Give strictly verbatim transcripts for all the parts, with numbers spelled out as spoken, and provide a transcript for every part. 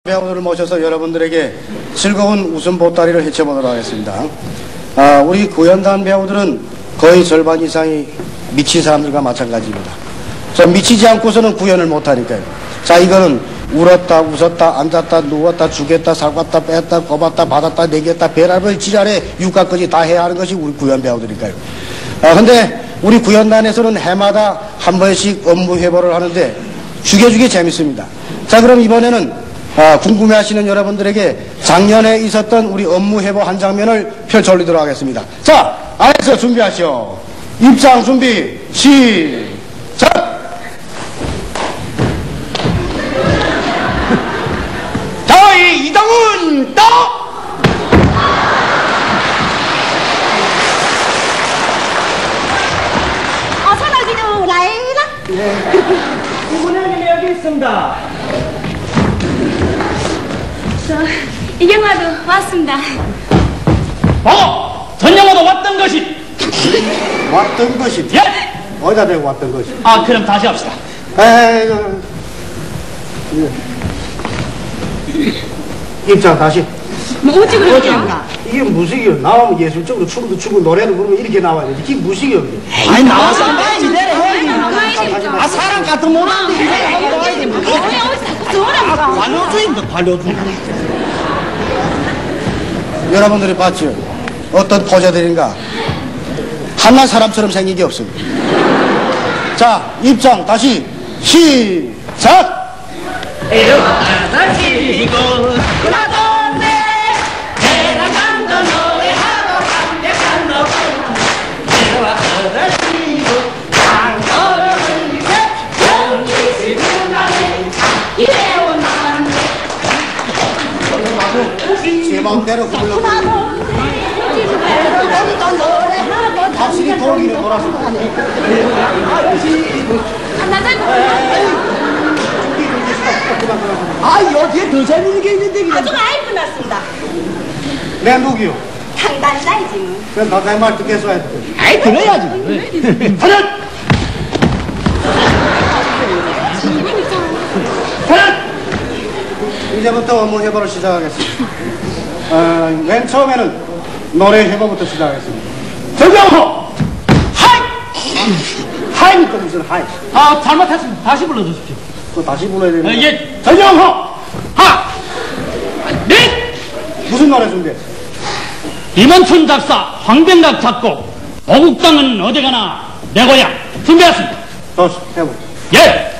배우들을 모셔서 여러분들에게 즐거운 웃음 보따리를 헤쳐보도록 하겠습니다. 아, 우리 구연단 배우들은 거의 절반 이상이 미친 사람들과 마찬가지입니다. 저 미치지 않고서는 구연을 못하니까요. 자, 이거는 울었다, 웃었다, 앉았다, 누웠다, 죽였다, 살았다, 뺐다, 꼽았다, 받았다, 내겼다, 배랄별 지랄에 육각까지 다 해야 하는 것이 우리 구연 배우들이니까요. 아, 근데 우리 구연단에서는 해마다 한 번씩 업무 회보를 하는데 죽여주기 재밌습니다. 자, 그럼 이번에는 아, 궁금해하시는 여러분들에게 작년에 있었던 우리 업무 회보 한 장면을 펼쳐 올리도록 하겠습니다. 자, 안에서 준비하시오. 입장 준비 시작. 저희 이동훈 또 어서 나기도 라이라. 네. 이분은 여기 있습니다. 저 이경아도 왔습니다. 어! 전영아도 왔던 것이. 왔던 것이 예? 어디다 대고 왔던 것이. 아, 그럼 다시 합시다. 에이, 입장 다시. 뭐 어찌 그러냐? 이게 무식이요. 나오면 예술적으로 춤도 추고 노래를 부르면 이렇게 나와야 돼. 이게 무식이요. 아니, 나와서 안 봐야지. 내려. 아, 사람 같은 못하는데. 관료주의입니다, 관료주의. 여러분들이 봤죠? 어떤 포자들인가? 하나 사람처럼 생긴 게 없습니다. 자, 입장 다시 시작! 일어나시고 나던데 내랑 간도 노래하고 담백한 너 일어나시고 강걸음을 새 연기시 분나네 이래온 나만 제 마음대로 불러. 또 노래하고 확실히 돌기를 돌았습니다. 아, 여기에 더 재밌는 게 있는데 그냥. 아주 많이 끝났습니다. 내 누구요? 당단자이지 뭐. 그럼 가까이 말 듣겠어 야 돼. 아이, 들어야지. 하나! 하나! 이제부터 업무 회보를 시작하겠습니다. 어, 맨 처음에는 노래 회보부터 시작하겠습니다. 정경호! 하이! 하이니까 무슨 하이? 아, 잘못했습니다. 다시 불러주십시오. 또 다시 불러야 되는 아, 거. 예. 정경호! 하! 넷! 무슨 노래 준비해? 이문춘 작사, 황병각 작곡, 어국당은 어디가나 내 고향. 준비했습니다. 더 해보. 예!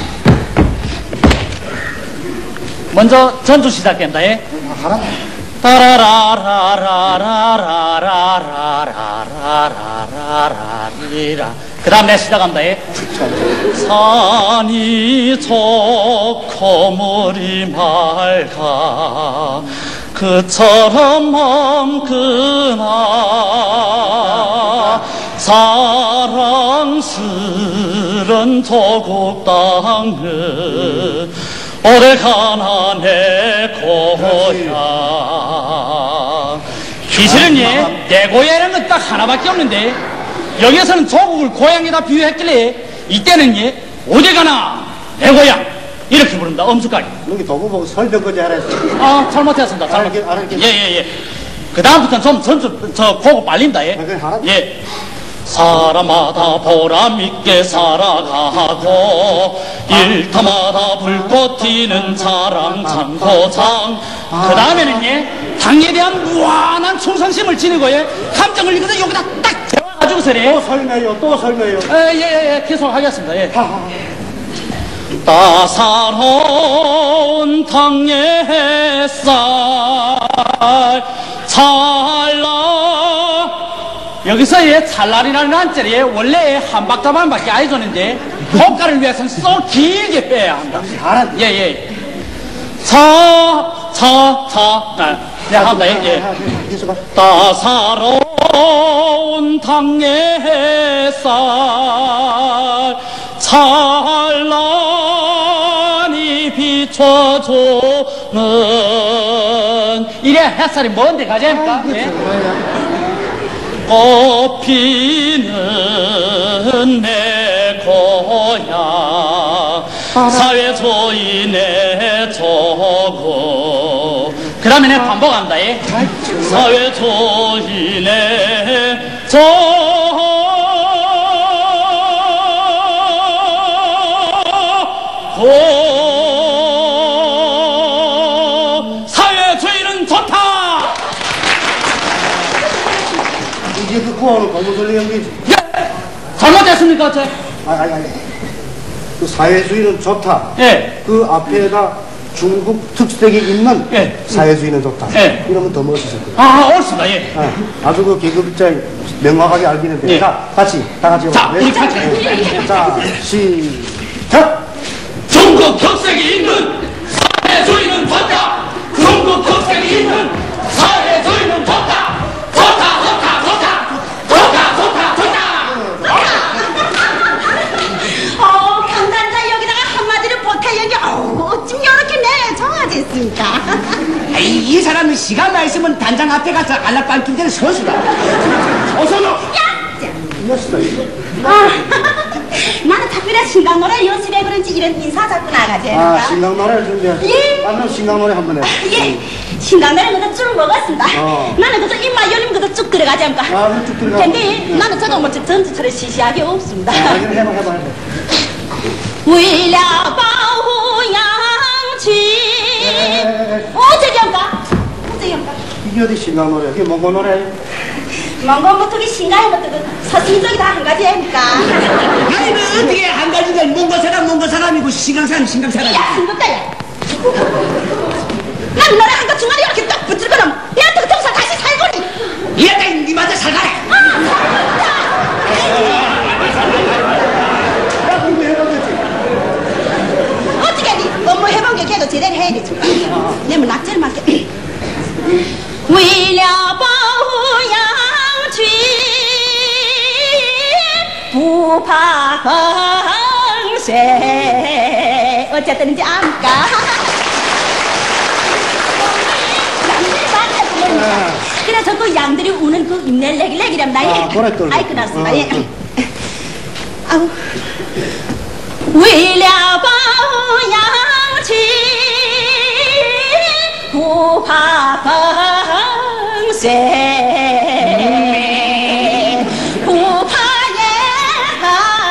먼저 전주 시작된다, 예? 아, 하라. 따라라라라라라라라라라라라. 그 다음 내 시작한다, 예? 산이 좋고 물이 맑아 그처럼 맘그나 사랑스런 조국 땅은 오래가나 내 고향. 기실은 예, 내 고향이라는 건 딱 하나밖에 없는데 여기에서는 조국을 고향에다 비유했길래 이때는 예, 어디가나 내 고향 이렇게 부릅니다. 엄숙하게. 여기 도구 보고 설명까지 하라 했어. 아, 잘못했습니다. 잘못. 알았겠- 알았겠- 예, 예, 예. 그 다음부터는 좀 전주 저 고고 빨린다. 예. 아, 그래, 알았- 예. 사람마다 보람 있게 살아가고 일터마다 불꽃 튀는 자랑 장고장. 그 다음에는 예, 당에 대한 무한한 충성심을 지니고 예, 감정을 이거는 여기다 딱 재워가지고서래. 또 설명해요. 또 설명해요. 예, 예, 예, 계속 하겠습니다. 예. 하하. 따사로운 당의 햇살 찰나. 여기서 예, 찰날이라는 한자리에 원래 한 박자만밖에 안 해줬는데 효과를 위해서는 쏙 길게 빼야 한다. 알았. 예, 예. 차, 차, 차. 아, 네, 한다. 예, 예. 계속 가. 따사로운 당의 햇살 찬란히 비춰주는. 이래 햇살이 뭔데 가자입니까? 예? 꽃피는 내 고향 사회주의네 조국. 그 다음에 내가 반복한다. 예. 사회주의네 조국. 사회주의는 좋다. 이제 그 구호는 고무줄리 연기지. 예. 잘못됐습니까, 저? 아니, 아니, 아니. 그 사회주의는 좋다. 예. 그 앞에다 중국 특색이 있는 예. 사회주의는 좋다. 예. 이러면 더 멋있을 거예요. 아, 옳습니다. 예. 아, 아주 그 계급자 명확하게 알기는데. 예. 자, 같이, 다 같이. 자, 네. 우리 같이. 네. 자, 시작! 중국 특색이 있는 사회주의는 좋다. 중국 특색이 있는 사회주의는 좋다. 좋다, 좋다, 좋다. 좋다, 좋다, 좋다. 어, 강단자 여기다가 한마디로 보태 얘기. 어우, 어쩜 이렇게 내정하겠습니까? 이, 이 사람은 시간 많이 있으면 단장 앞에 가서 알라빵 데는 서수다. 어서는 멋있다, 이거. 아, 나는 특별한 신강노래 연습해 그런지 이런 인사 자꾸 나가지. 아, 신강노래를 준비해. 예. 아, 그럼 신강노래 한 번 해. 예, 신강노래 그도 쭉 먹었습니다. 어. 나는 그저 입만 열리면 그도 쭉 들어가지 않을까. 아, 그럼 쭉 들어가. 근데 나는 저도 뭐 전주처럼 시시하게 없습니다. 아, 이거 해봐, 해봐, 해봐. 为了保护羊群， 어쩌경가? 어쩌경가? 이게 어디 신강노래? 이게 몽고 노래? 몽골부터 신강부터 서신적이 다 한 가지 아닙니까? 아니, 그 어떻게 한 가지가 몽고 사람, 몽고 사람이고, 신강 사람, 신강 사람이고. 야, 신경다, 야. 난 노래 한 거 중간에 이렇게 딱 붙들고 놓으면 얘한테 그통사 다시 살거니. 이랬다, 니 맞아 살가래. 아, 살거니까. 어떻게 하니? 업무 해본 게 걔도 제대로 해야 되지. 내뭐 낙제를 맞게. 为了保护羊群，不怕风水。 어쨌든지 압니까? 양들이 많다. 그래서 그 양들이 우는 그 입낼래기래기랍니다. 아, 노래 떨고. 아이, 그렇습니다. 어, 예. 어. 아우. 为了保羊群，不怕风水，不怕严寒，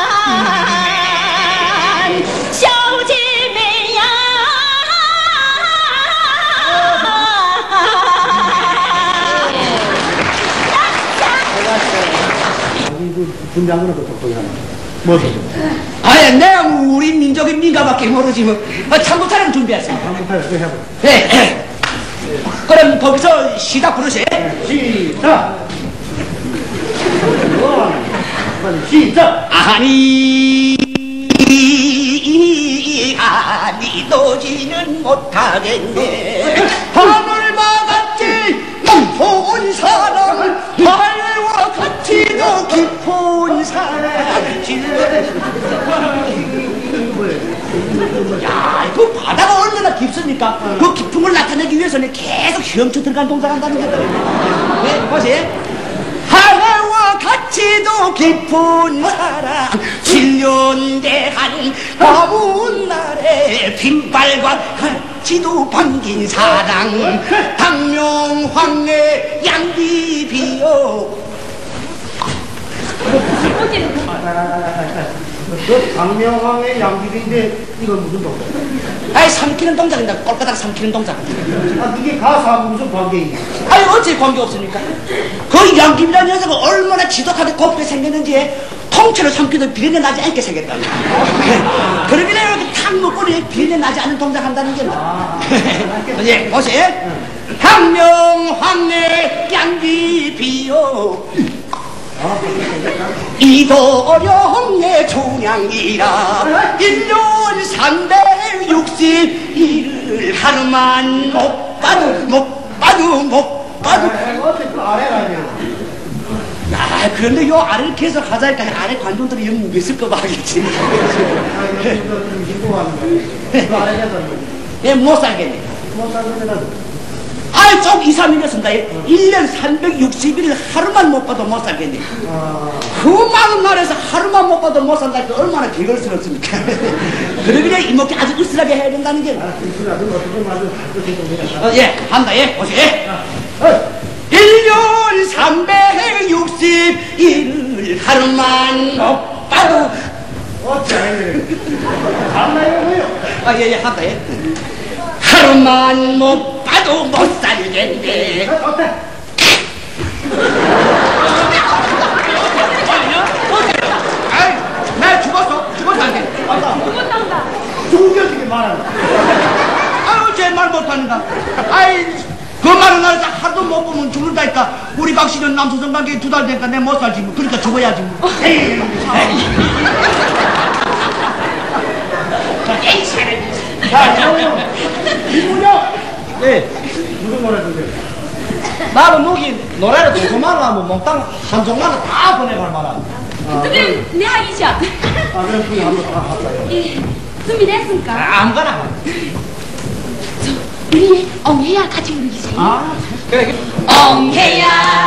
小姐妹呀！ 준비한 거는 또 똑똑히 하나. 뭐죠? 아니, 내가 우리 민족의 민가밖에 모르지, 뭐. 아, 참고타령 준비했어. 한번 해봐, 이거 해봐. 네. 그럼 거기서 시작 부르세요. 시작! 빨리 시작! 아니, 아니, 너지는 못하겠네. 하늘 막았지, 깊은 사랑, 하늘과 같이 더 깊은 사랑. 야, 그 바다가 얼마나 깊습니까? 그 깊은 걸 나타내기 위해서는 계속 헤엄쳐 들어간 동작 한다는 거예요. 네, 보세요. 하늘과 같이 더 깊은 사랑, 칠년대한 가문 날에 빈발과 같이도 반긴 사랑, 당명황래 양귀비여. 그 강명왕의 양귀비인데 이건 무슨 동작? 아이, 삼키는 동작입니다. 꼴바닥 삼키는 동작. 아, 그게 가사하고 무슨 관계이냐? 아니, 어째 관계 없습니까? 그 양귀비라는 녀석은 얼마나 지독하게 곱게 생겼는지 통째로 삼키도 비린내 나지 않게 생겼다. 그러길래 이렇게 탁 먹고 비린내 나지 않는 동작 한다는 게 뭐. 예, 보세요. 항명황래 양귀비요. 이도 어려운 내 종양이라 일년 삼백육십일을 하루만 못 봐도 못 봐도 못 봐도. 어떻게 그 아래가 아니야? 야, 그런데 요 아래를 계속 하자니까 아래 관중들이 영 있을 거 봐야겠지. 아, 이거 좀 신고 가는 거야. 그 아래에서 예, 못 살겠네. 못 살면은 아이, 좀 이, 삼 일이었습니다. 일 년 삼백육십 일 하루만 못 봐도 못 살겠네. 그 많은 날에서 하루만 못 봐도 못 산다니까 얼마나 개걸스럽습니까? 그러기에 이목이 아주 으스하게 해야 된다는 게. 어, 예, 한다, 예, 보세요. 예. 일 년 삼백육십 일 하루만 못 봐도. 어째? 한나요? 아, 예, 예, 한다, 예. 하루만 못 봐도 못 살겠네. 어때? 아이, 나 죽었어. 죽었어, 안 돼. 죽었단다. 죽여주기 말하는. 아유, 제 말 못하는가. 아이, 그 말은 나를 하루도 못 보면 죽는다니까. 우리 박 씨는 남수성 관계 두 달 되니까 내 못 살지 뭐. 그러니까 죽어야지 뭐. 에이, 에이, 자, 이분요. 네. 무슨 노래 드세요? 나는 무기 노래를 도서만 하면 몽땅 한 종만을 다 보내갈 만한. 그럼 내 하기죠. 아, 그럼 그게 한번 다 할까요? 예, 준비됐습니까? 아무거나. 우리 엉해야 같이 부르기죠. 아, 그래. 엉해야,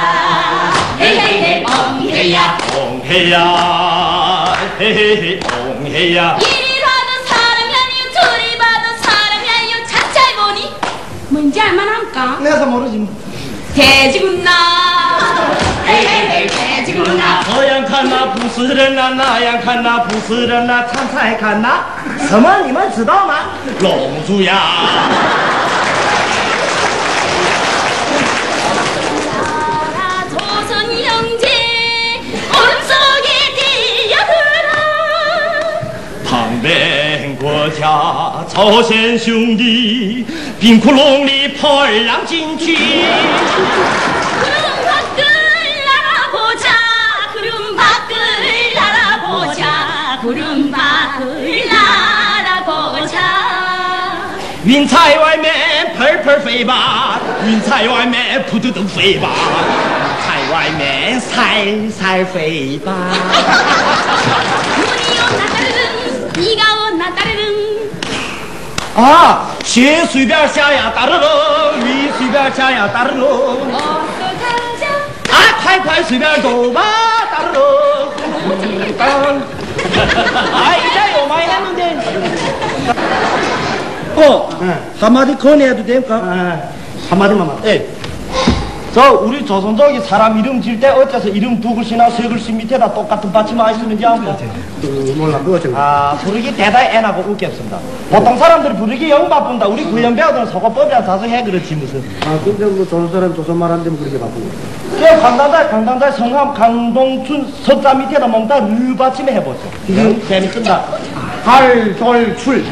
헤헤헤, 엉해야. 옹해야 헤헤헤 옹해야 이리 봐도 사람이 아니요, 저리 봐도 사람이 아니요. 차차해 보니 뭔지 알만합니까? 내가 모르지. 돼지군나, 헤헤헤, 돼지군나. 서양 칸나 부스러나 나양 칸나 부스러나 참사에 칸나 서만 이만 지도마 롱수야 나라 조선 형제 오른속에 뛰어들어. 방백国家朝鲜兄弟冰窟窿里팔两进去 구름 밖을 날아보자, 구름 밖을 날아보자, 구름 밖을 날아보자. 云彩外面喷喷飞吧，云彩外面扑嘟嘟飞吧，云彩外面살살飞吧。 눈이 오나 따르릉, 비가 오나 따르릉. 啊，雪随便下呀，打了喽；雨随便下呀，打了喽。 어서 가자. 啊，快快随便走吧，打了喽。아, 이제 요 많이 했는데. 어, 한마디 건의해도 될까? 아, 한마디만 말. 예. 저 우리 조선족이 사람 이름 지을 때 어째서 이름 두 글씨나 세 글씨 밑에다 똑같은 받침 많이 쓰는지 압니까? 그, 몰라, 그거 좀. 아, 부르기 대단히 애나고 웃겼습니다. 보통 사람들이 부르기 영 바쁜다. 우리 구현 배우들은 서거법이라 자수해 그렇지 무슨. 아, 근데 뭐 조선 사람 조선 말 안 되면 그렇게 바쁘고. 그 강단달 강단달 성함 강동춘 서자 밑에다 몽다 르 받침에 해보죠. 이게 재밌습니다. 할돌출.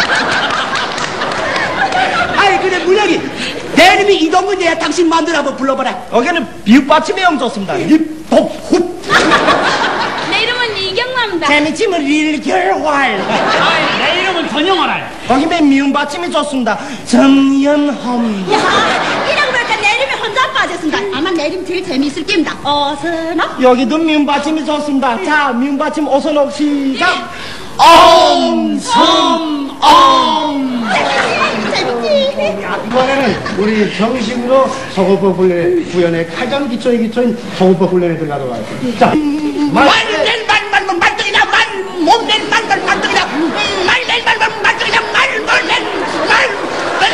아이, 그래, 문혁이. 내 이름이 이동근이야. 당신 마음대로 한번 불러봐라. 여기는 비읍 받침에 영 좋습니다. 입복훗. 내 이름은 이경남이다. 재밌지 뭐 릴결활. 아, 내 이름은 전영화라. 거기 맨 미음 받침이 좋습니다. 정연험. 야, 이러고 보니까 내 이름이 혼자 빠졌습니다. 아마 내 이름 제일 재미있을 겁니다. 어서나? 여기도 미음 받침이 좋습니다. 자, 미음 받침 어서 시작. 엄, 섬, 엄. 재밌지? 이번에는 우리 정식으로 서구법 훈련에, 구현의 가장 기초의 기초인 서구법 훈련에 들어가도록 하겠습니다. 자, 말. 말낸 말만 말뚝이다. 말 몸낸 말만 말뚝이다. 말낸 말만 말뚝이다. 말 몸낸 말.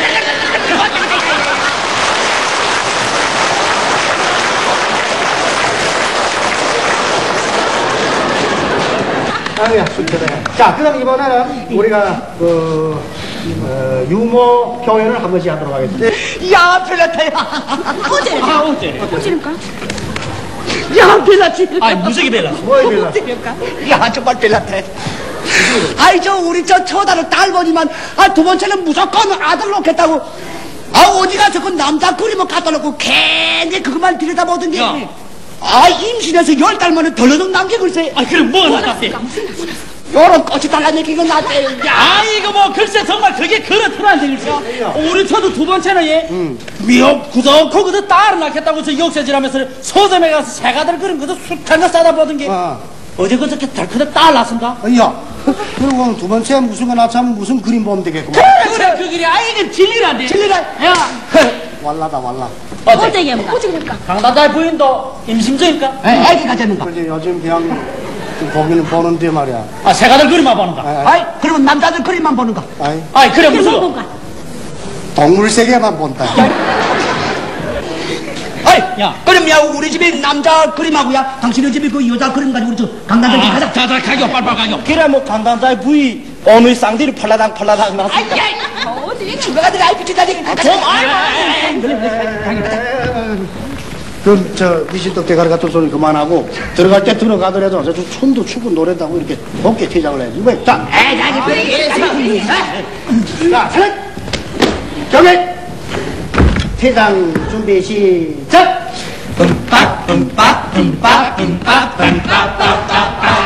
아유야, 순천해. 자, 그럼 이번에는 우리가, 그, 어, 유머 표현을 한 번씩 하도록 하겠습니다. 야, 벨라타야. 어제. 아, 어째? 어제니까? 야, 벨라지. 아, 무지개 벨라. 뭐야, 빌라? 야, 정말 벨라타. 아이, 저, 우리 저 처다를 딸 보니만, 아, 두 번째는 무조건 아들 놓겠다고. 아, 어디 가서 그 남자 그림을 갖다 놓고 괜히 그것만 들여다보던 게. 야. 아, 임신해서 열 달 만에 덜러덩 남게 글쎄. 아, 그럼 뭐가 났대? 요런 꽃이 달라내기가 났대. 야. 아, 이거 뭐, 글쎄, 정말 그게 그렇더란데, 글쎄. 우리 저도 두 번째는 얘, 미역 구석고 그도 딸을 낳겠다고 저 역세질하면서 서점에 가서 새가들 그런 그도 숱한 거 싸다 보던 게. 아. 어제 그저께 덜크덕 딸 낳습니다. 야, 그리고 두 번째 무슨 거 낳자면 무슨 그림 보면 되겠구만. 그래, 그 길이, 아, 이게 진리란데. 진리라. 야, 왈라다, 왈라. 어때? 어떻게 해볼까? 어떻게 해볼까? 강단자의 부인도 임신중입니까? 에, 애기가 되는가? 그지, 요즘 그냥 보기는 보는데 말이야. 아, 새가들 그림만 보는가? 아이, 아이, 아이, 그러면 남자들 그림만 보는가? 아이, 아이, 그래, 그럼 무슨. 뭐 볼까? 동물 세계만 본다. 아이, 야. 그럼 야, 우리 집에 남자 그림하고야, 당신의 집에 그 여자 그림 가지고 우리 저 강남들 좀 가자. 자, 자, 가격, 빨빨 가격. 그래 뭐 강단자의 부위 어느 쌍들이 팔라당 팔라당 나서 아이, 아이, 어디 죽어가 들어가, 아이, 비치다니. 가자. 그럼 저 미신떡 대가리 같은 소리 그만하고 들어갈 때 들어가더라도 저 촌도 추고 노래다고 이렇게 벗게 퇴장을 해야지. 왜? 자, 에이, 자, 이제 그래. 자, 차렷! 경례! 퇴장 준비 시작! 흠빡, 흠빡, 흠빡, 흠빡, 흠빡, 빡, 빡, 빡.